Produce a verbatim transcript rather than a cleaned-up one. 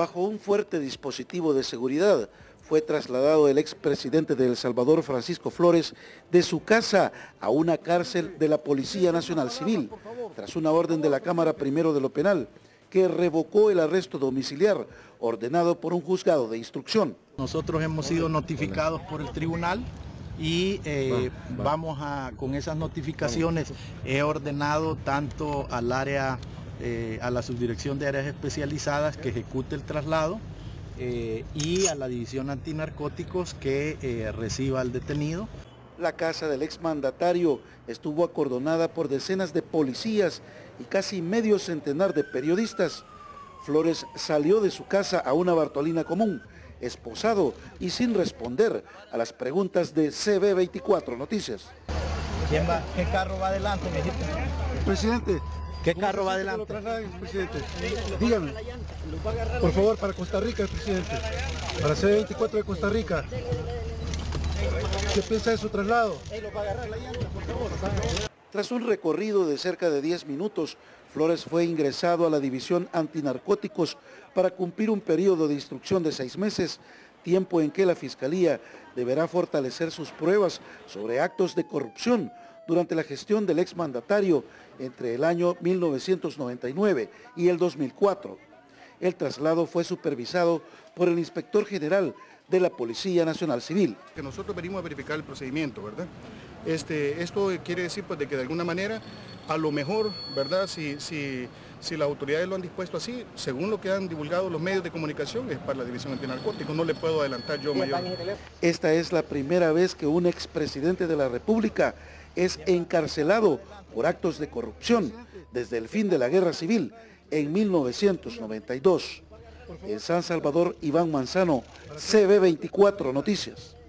Bajo un fuerte dispositivo de seguridad, fue trasladado el expresidente de El Salvador, Francisco Flores, de su casa a una cárcel de la Policía Nacional Civil, tras una orden de la Cámara Primero de lo Penal, que revocó el arresto domiciliar ordenado por un juzgado de instrucción. Nosotros hemos sido notificados por el tribunal y eh, vamos a, con esas notificaciones, he ordenado tanto al área, eh, a la subdirección de áreas especializadas que ejecute el traslado, Eh, y a la división antinarcóticos que eh, reciba al detenido. La casa del exmandatario estuvo acordonada por decenas de policías y casi medio centenar de periodistas. Flores salió de su casa a una Bartolina común, esposado y sin responder a las preguntas de C B veinticuatro Noticias. ¿Quién va? ¿Qué carro va adelante, viejito? Presidente. ¿Qué carro va adelante? Presidente. Dígame, por favor, para Costa Rica, presidente, para C B veinticuatro de Costa Rica. ¿Qué piensa de su traslado? Tras un recorrido de cerca de diez minutos, Flores fue ingresado a la división antinarcóticos para cumplir un periodo de instrucción de seis meses, tiempo en que la Fiscalía deberá fortalecer sus pruebas sobre actos de corrupción durante la gestión del exmandatario entre el año mil novecientos noventa y nueve y el dos mil cuatro. El traslado fue supervisado por el inspector general de la Policía Nacional Civil. Que nosotros venimos a verificar el procedimiento, ¿verdad? Este, esto quiere decir pues, de que de alguna manera, a lo mejor, ¿verdad? Si, si, si las autoridades lo han dispuesto así, según lo que han divulgado los medios de comunicación, es para la División Antinarcóticos, no le puedo adelantar yo mayor. Esta es la primera vez que un expresidente de la República es encarcelado por actos de corrupción desde el fin de la Guerra Civil en mil novecientos noventa y dos. En San Salvador, Iván Manzano, C B veinticuatro Noticias.